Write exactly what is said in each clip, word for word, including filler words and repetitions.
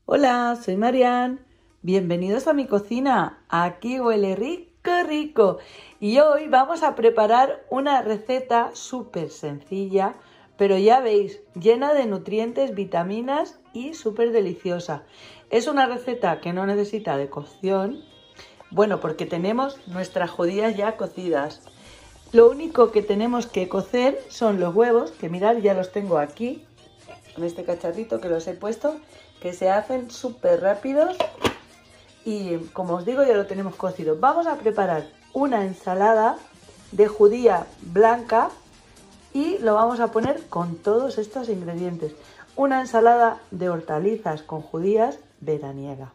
Hola, soy Marian. Bienvenidos a mi cocina. Aquí huele rico, rico. Y hoy vamos a preparar una receta súper sencilla, pero ya veis, llena de nutrientes, vitaminas y súper deliciosa. Es una receta que no necesita de cocción, bueno, porque tenemos nuestras judías ya cocidas. Lo único que tenemos que cocer son los huevos, que mirad, ya los tengo aquí, en este cacharrito que los he puesto, que se hacen súper rápidos y, como os digo, ya lo tenemos cocido. Vamos a preparar una ensalada de judía blanca y lo vamos a poner con todos estos ingredientes. Una ensalada de hortalizas con judías veraniega.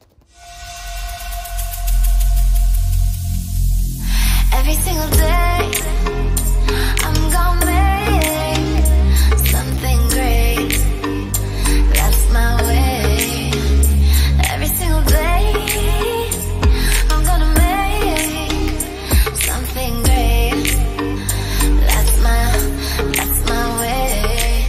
Every single day, I'm gonna make something great. That's my way. Every single day, I'm gonna make something great. That's my, that's my way.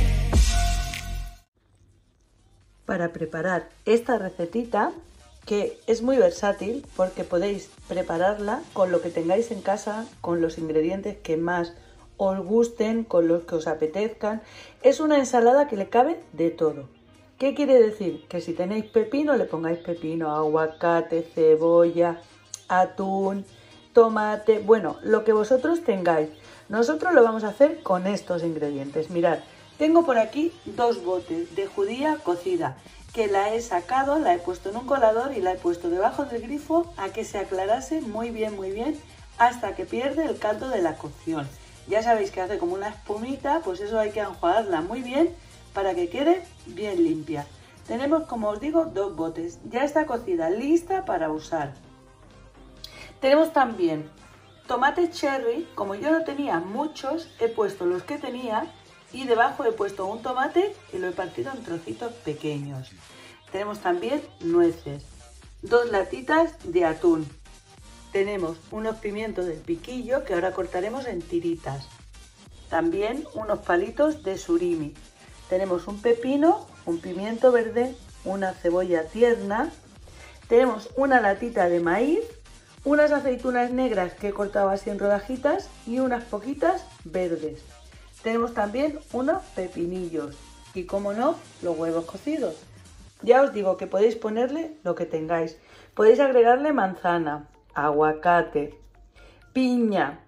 Para preparar esta recetita, que es muy versátil porque podéis prepararla con lo que tengáis en casa, con los ingredientes que más os gusten, con los que os apetezcan. Es una ensalada que le cabe de todo. ¿Qué quiere decir? Que si tenéis pepino, le pongáis pepino, aguacate, cebolla, atún, tomate, bueno, lo que vosotros tengáis. Nosotros lo vamos a hacer con estos ingredientes. Mirad, tengo por aquí dos botes de judía cocida, que la he sacado, la he puesto en un colador y la he puesto debajo del grifo a que se aclarase muy bien, muy bien, hasta que pierde el caldo de la cocción. Ya sabéis que hace como una espumita, pues eso hay que enjuagarla muy bien para que quede bien limpia. Tenemos, como os digo, dos botes. Ya está cocida, lista para usar. Tenemos también tomate cherry. Como yo no tenía muchos, he puesto los que tenía. Y debajo he puesto un tomate y lo he partido en trocitos pequeños. Tenemos también nueces, dos latitas de atún. Tenemos unos pimientos del piquillo que ahora cortaremos en tiritas. También unos palitos de surimi. Tenemos un pepino, un pimiento verde, una cebolla tierna. Tenemos una latita de maíz, unas aceitunas negras que he cortado así en rodajitas y unas poquitas verdes. Tenemos también unos pepinillos y, como no, los huevos cocidos. Ya os digo que podéis ponerle lo que tengáis. Podéis agregarle manzana, aguacate, piña,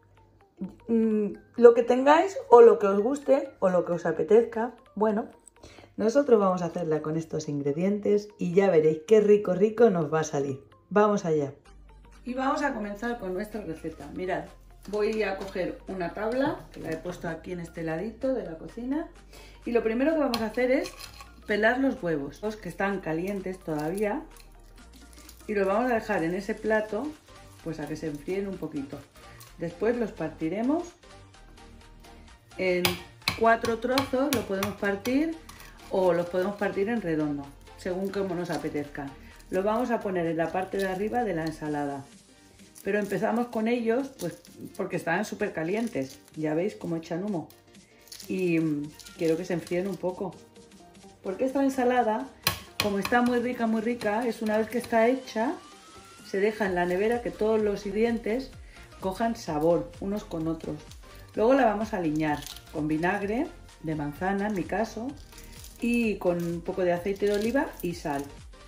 mmm, lo que tengáis o lo que os guste o lo que os apetezca. Bueno, nosotros vamos a hacerla con estos ingredientes y ya veréis qué rico, rico nos va a salir. Vamos allá. Y vamos a comenzar con nuestra receta. Mirad. Voy a coger una tabla, que la he puesto aquí en este ladito de la cocina, y lo primero que vamos a hacer es pelar los huevos, los que están calientes todavía, y los vamos a dejar en ese plato pues a que se enfríen un poquito. Después los partiremos en cuatro trozos, los podemos partir o los podemos partir en redondo, según como nos apetezca. Los vamos a poner en la parte de arriba de la ensalada. Pero empezamos con ellos pues porque están súper calientes, ya veis cómo echan humo. Y mmm, quiero que se enfríen un poco. Porque esta ensalada, como está muy rica, muy rica, es una vez que está hecha, se deja en la nevera que todos los ingredientes cojan sabor unos con otros. Luego la vamos a aliñar con vinagre de manzana, en mi caso, y con un poco de aceite de oliva y sal.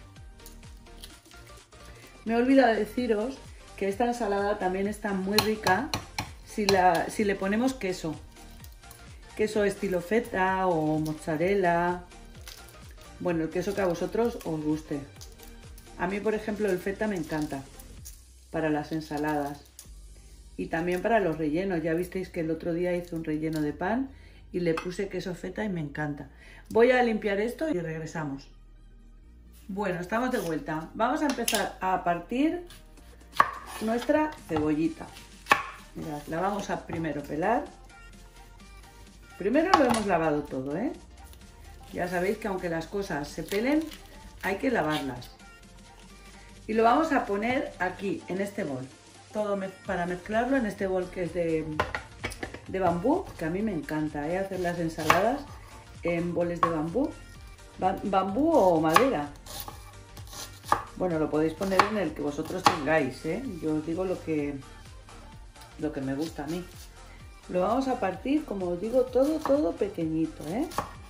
Me he olvidado de deciros que esta ensalada también está muy rica si, la, si le ponemos queso. Queso estilo feta o mozzarella. Bueno, el queso que a vosotros os guste. A mí, por ejemplo, el feta me encanta para las ensaladas. Y también para los rellenos. Ya visteis que el otro día hice un relleno de pan y le puse queso feta y me encanta. Voy a limpiar esto y regresamos. Bueno, estamos de vuelta. Vamos a empezar a partir nuestra cebollita. Mirad, la vamos a primero pelar. Primero lo hemos lavado todo, ¿eh? Ya sabéis que aunque las cosas se pelen, hay que lavarlas. Y lo vamos a poner aquí, en este bol. Todo para mezclarlo en este bol que es de, de bambú, que a mí me encanta, ¿eh? Hacer las ensaladas en boles de bambú. bambú o madera. Bueno, lo podéis poner en el que vosotros tengáis, ¿eh? Yo os digo lo que, lo que me gusta a mí. Lo vamos a partir, como os digo, todo, todo pequeñito, ¿eh?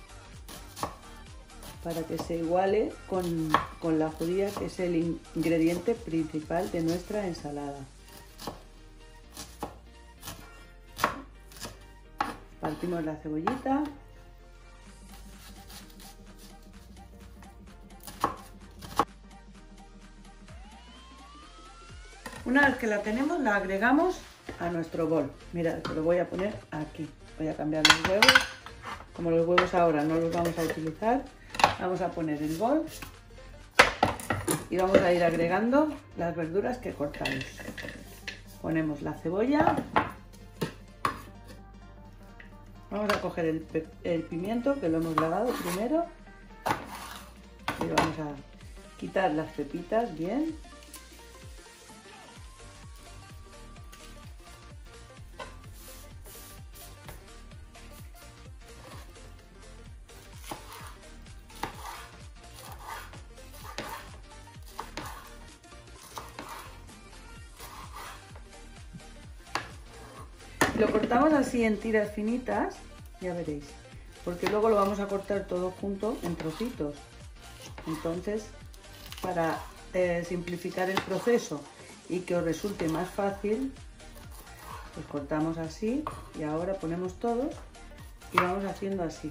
Para que se iguale con, con la judía, que es el ingrediente principal de nuestra ensalada. Partimos la cebollita. Una vez que la tenemos, la agregamos a nuestro bol. Mirad, que lo voy a poner aquí. Voy a cambiar los huevos. Como los huevos ahora no los vamos a utilizar, vamos a poner el bol y vamos a ir agregando las verduras que cortamos. Ponemos la cebolla. Vamos a coger el, el pimiento, que lo hemos lavado primero, y vamos a quitar las pepitas bien. Lo cortamos así en tiras finitas, ya veréis, porque luego lo vamos a cortar todo junto en trocitos. Entonces, para eh, simplificar el proceso y que os resulte más fácil, pues cortamos así y ahora ponemos todo y vamos haciendo así.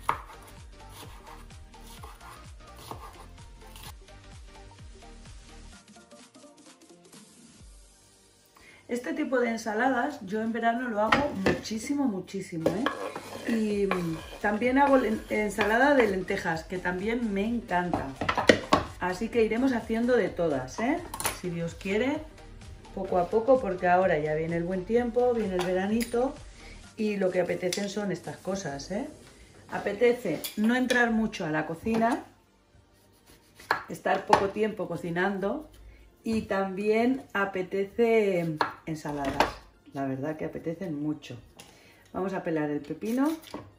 Este tipo de ensaladas yo en verano lo hago muchísimo, muchísimo, ¿eh? Y también hago ensalada de lentejas, que también me encanta. Así que iremos haciendo de todas, ¿eh? Si Dios quiere, poco a poco, porque ahora ya viene el buen tiempo, viene el veranito y lo que apetecen son estas cosas, ¿eh? Apetece no entrar mucho a la cocina, estar poco tiempo cocinando. Y también apetece ensaladas, la verdad que apetecen mucho. Vamos a pelar el pepino.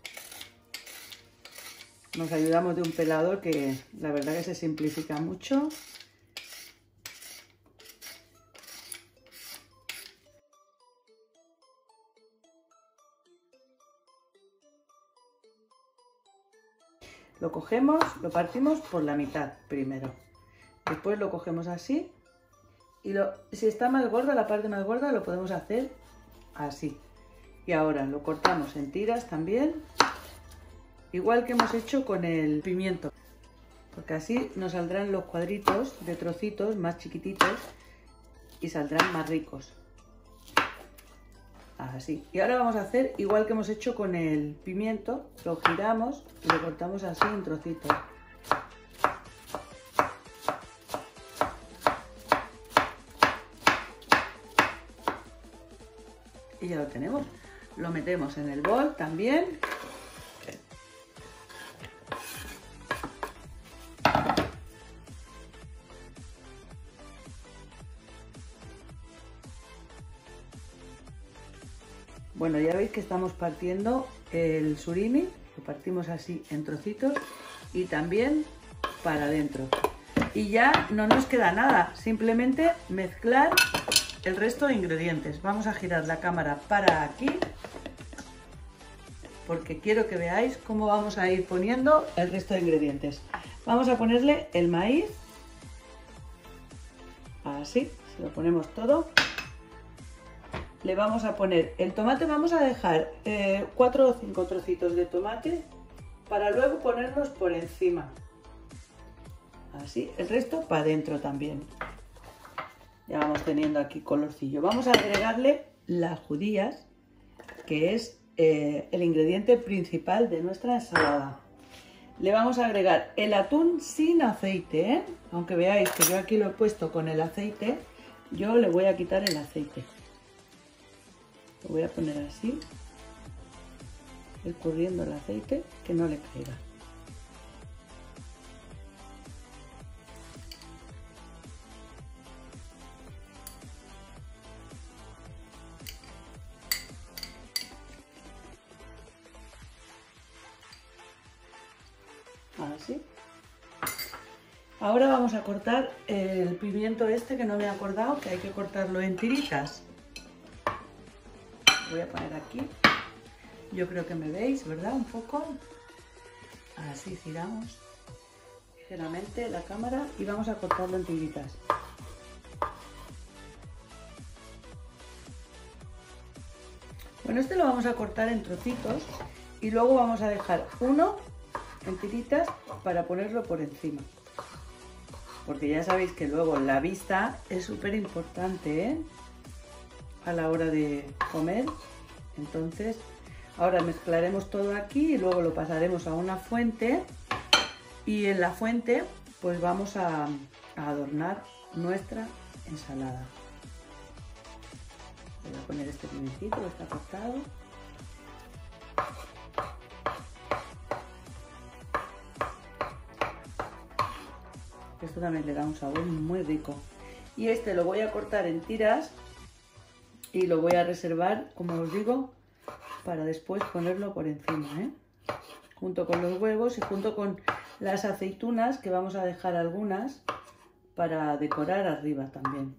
Nos ayudamos de un pelador que la verdad que se simplifica mucho. Lo cogemos, lo partimos por la mitad primero. Después lo cogemos así. Y lo, si está más gorda, la parte más gorda, lo podemos hacer así. Y ahora lo cortamos en tiras también, igual que hemos hecho con el pimiento. Porque así nos saldrán los cuadritos de trocitos más chiquititos y saldrán más ricos. Así. Y ahora vamos a hacer igual que hemos hecho con el pimiento. Lo giramos y lo cortamos así en trocitos. Y ya lo tenemos. Lo metemos en el bol también. Bueno, ya veis que estamos partiendo el surimi. Lo partimos así en trocitos y también para adentro. Y ya no nos queda nada. Simplemente mezclar el resto de ingredientes. Vamos a girar la cámara para aquí porque quiero que veáis cómo vamos a ir poniendo el resto de ingredientes. Vamos a ponerle el maíz, así, se lo ponemos todo. Le vamos a poner el tomate, vamos a dejar eh, cuatro o cinco trocitos de tomate para luego ponerlos por encima. Así, el resto para adentro también. Ya vamos teniendo aquí colorcillo. Vamos a agregarle las judías, que es eh, el ingrediente principal de nuestra ensalada. Le vamos a agregar el atún sin aceite, ¿eh? Aunque veáis que yo aquí lo he puesto con el aceite, yo le voy a quitar el aceite. Lo voy a poner así, escurriendo el aceite, que no le caiga. Así. Ahora vamos a cortar el pimiento este que no me he acordado, que hay que cortarlo en tiritas. Voy a poner aquí. Yo creo que me veis, ¿verdad? Un poco. Así giramos ligeramente la cámara y vamos a cortarlo en tiritas. Bueno, este lo vamos a cortar en trocitos y luego vamos a dejar uno en tiritas para ponerlo por encima. Porque ya sabéis que luego la vista es súper importante, ¿eh? A la hora de comer. Entonces, ahora mezclaremos todo aquí y luego lo pasaremos a una fuente. Y en la fuente, pues vamos a, a adornar nuestra ensalada. Voy a poner este pimentito que está cortado. Esto también le da un sabor muy rico. Y este lo voy a cortar en tiras y lo voy a reservar, como os digo, para después ponerlo por encima, ¿eh? Junto con los huevos y junto con las aceitunas, que vamos a dejar algunas para decorar arriba también.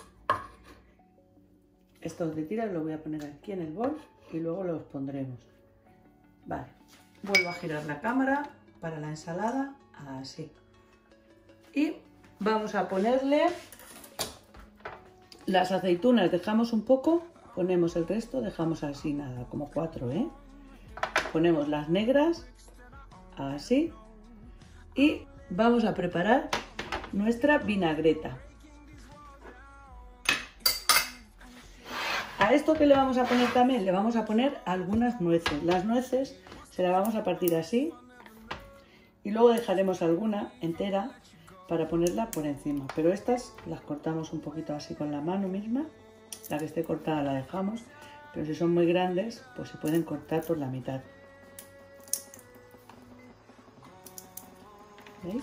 Estos de tiras los voy a poner aquí en el bol y luego los pondremos. Vale, vuelvo a girar la cámara para la ensalada, así. Y vamos a ponerle las aceitunas, dejamos un poco, ponemos el resto, dejamos así nada, como cuatro, ¿eh? Ponemos las negras, así, y vamos a preparar nuestra vinagreta. A esto que le vamos a poner también, le vamos a poner algunas nueces. Las nueces se las vamos a partir así y luego dejaremos alguna entera para ponerla por encima, pero estas las cortamos un poquito así con la mano misma. La que esté cortada la dejamos, pero si son muy grandes pues se pueden cortar por la mitad. ¿Veis?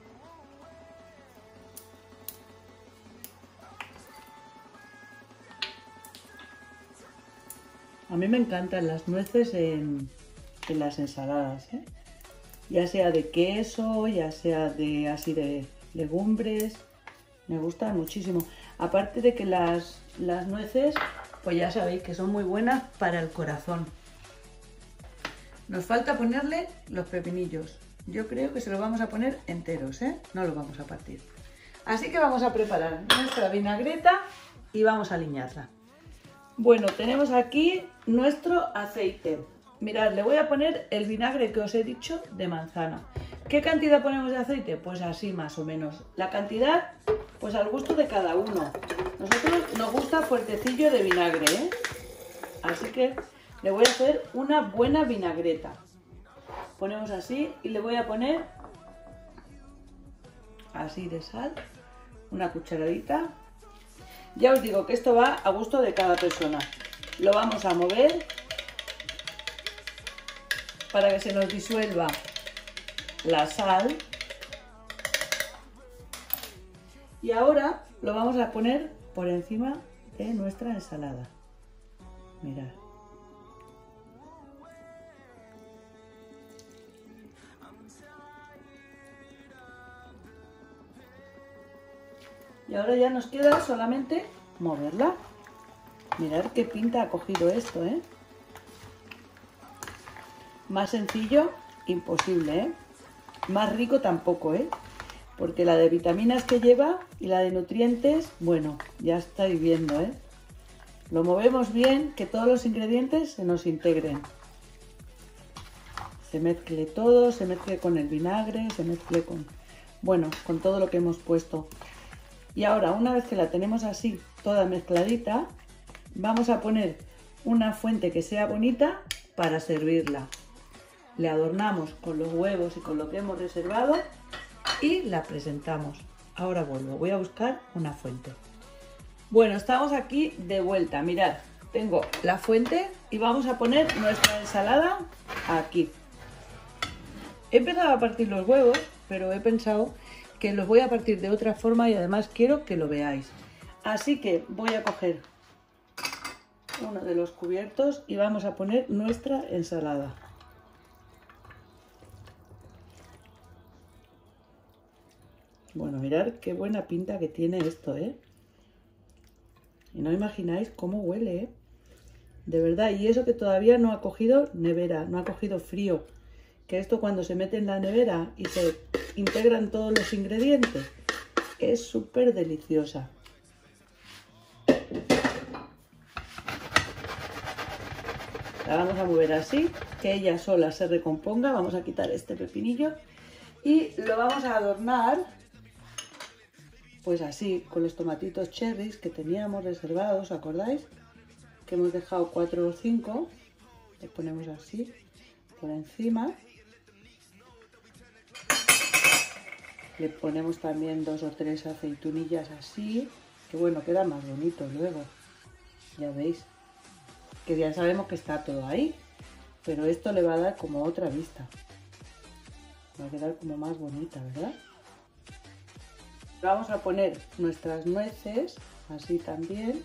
A mí me encantan las nueces en, en las ensaladas, ¿eh? Ya sea de queso, ya sea de así de legumbres, me gustan muchísimo. Aparte de que las, las nueces, pues ya sabéis que son muy buenas para el corazón. Nos falta ponerle los pepinillos. Yo creo que se los vamos a poner enteros, ¿eh? No los vamos a partir. Así que vamos a preparar nuestra vinagreta y vamos a aliñarla. Bueno, tenemos aquí nuestro aceite. Mirad, le voy a poner el vinagre que os he dicho de manzana. ¿Qué cantidad ponemos de aceite? Pues así más o menos. La cantidad, pues al gusto de cada uno. Nosotros nos gusta fuertecillo de vinagre, ¿eh? Así que le voy a hacer una buena vinagreta. Ponemos así y le voy a poner así de sal, una cucharadita. Ya os digo que esto va a gusto de cada persona. Lo vamos a mover para que se nos disuelva la sal. Y ahora lo vamos a poner por encima de nuestra ensalada. Mirad. Y ahora ya nos queda solamente moverla. Mirad qué pinta ha cogido esto, ¿eh? Más sencillo, imposible, ¿eh? Más rico tampoco, ¿eh? Porque la de vitaminas que lleva y la de nutrientes, bueno, ya estáis viendo, ¿eh? Lo movemos bien, que todos los ingredientes se nos integren. Se mezcle todo, se mezcle con el vinagre, se mezcle con, bueno, con todo lo que hemos puesto. Y ahora, una vez que la tenemos así, toda mezcladita, vamos a poner una fuente que sea bonita para servirla. Le adornamos con los huevos y con lo que hemos reservado y la presentamos. Ahora vuelvo, voy a buscar una fuente. Bueno, estamos aquí de vuelta. Mirad, tengo la fuente y vamos a poner nuestra ensalada aquí. He empezado a partir los huevos, pero he pensado que los voy a partir de otra forma y además quiero que lo veáis. Así que voy a coger uno de los cubiertos y vamos a poner nuestra ensalada. Bueno, mirad qué buena pinta que tiene esto, ¿eh? Y no imagináis cómo huele, ¿eh? De verdad, y eso que todavía no ha cogido nevera, no ha cogido frío. Que esto cuando se mete en la nevera y se integran todos los ingredientes, es súper deliciosa. La vamos a mover así, que ella sola se recomponga. Vamos a quitar este pepinillo y lo vamos a adornar, pues así, con los tomatitos cherries que teníamos reservados, ¿os acordáis? Que hemos dejado cuatro o cinco, le ponemos así por encima, le ponemos también dos o tres aceitunillas así, que bueno, queda más bonito luego, ya veis, que ya sabemos que está todo ahí, pero esto le va a dar como otra vista, va a quedar como más bonita, ¿verdad? Vamos a poner nuestras nueces, así también.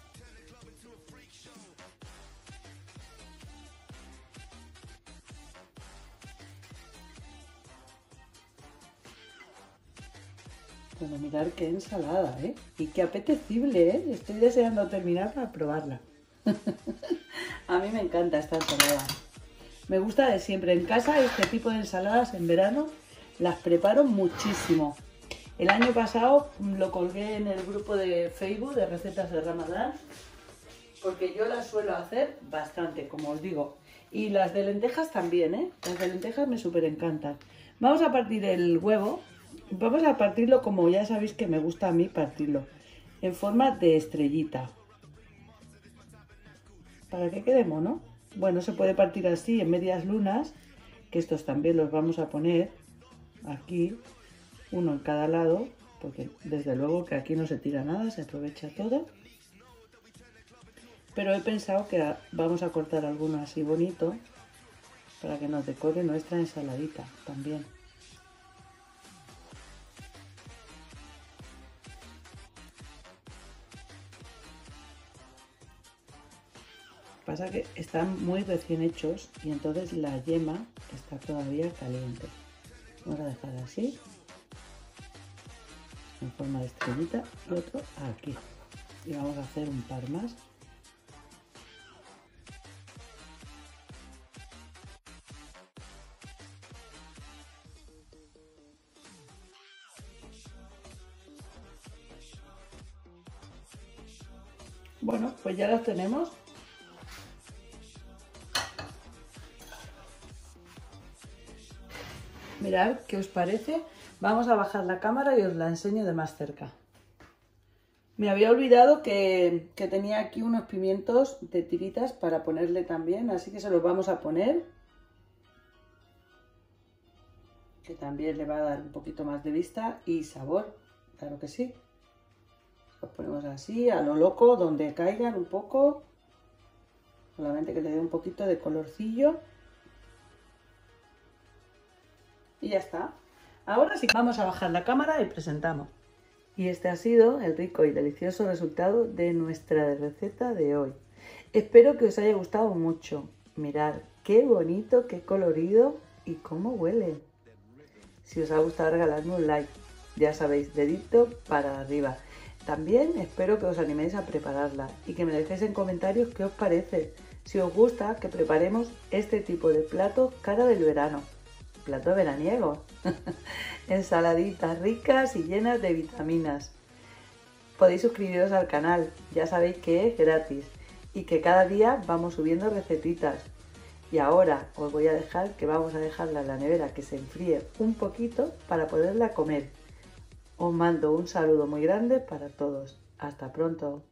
Bueno, mirad qué ensalada, ¿eh? Y qué apetecible, ¿eh? Estoy deseando terminar para probarla. A mí me encanta esta ensalada. Me gusta de siempre. En casa este tipo de ensaladas en verano las preparo muchísimo. El año pasado lo colgué en el grupo de Facebook de recetas de Ramadán, porque yo las suelo hacer bastante, como os digo. Y las de lentejas también, ¿eh? Las de lentejas me súper encantan. Vamos a partir el huevo. Vamos a partirlo como ya sabéis que me gusta a mí partirlo, en forma de estrellita. Para que quede mono. Bueno, se puede partir así en medias lunas, que estos también los vamos a poner aquí, uno en cada lado, porque desde luego que aquí no se tira nada, se aprovecha todo. Pero he pensado que vamos a cortar alguno así bonito, para que nos decore nuestra ensaladita también. Pasa que están muy recién hechos y entonces la yema está todavía caliente. Vamos a dejar así, en forma de estrellita, y otro aquí. Y vamos a hacer un par más. Bueno, pues ya los tenemos. Mirad qué os parece. Vamos a bajar la cámara y os la enseño de más cerca. Me había olvidado que, que tenía aquí unos pimientos de tiritas para ponerle también, así que se los vamos a poner. Que también le va a dar un poquito más de vista y sabor, claro que sí. Los ponemos así, a lo loco, donde caigan un poco. Solamente que le dé un poquito de colorcillo. Y ya está. Ahora sí vamos a bajar la cámara y presentamos. Y este ha sido el rico y delicioso resultado de nuestra receta de hoy. Espero que os haya gustado mucho. Mirad qué bonito, qué colorido y cómo huele. Si os ha gustado, regaladme un like. Ya sabéis, dedito para arriba. También espero que os animéis a prepararla y que me dejéis en comentarios qué os parece. Si os gusta que preparemos este tipo de platos cara del verano. Plato veraniego. Ensaladitas ricas y llenas de vitaminas. Podéis suscribiros al canal, ya sabéis que es gratis y que cada día vamos subiendo recetitas. Y ahora os voy a dejar que vamos a dejarla en la nevera que se enfríe un poquito para poderla comer. Os mando un saludo muy grande para todos. Hasta pronto.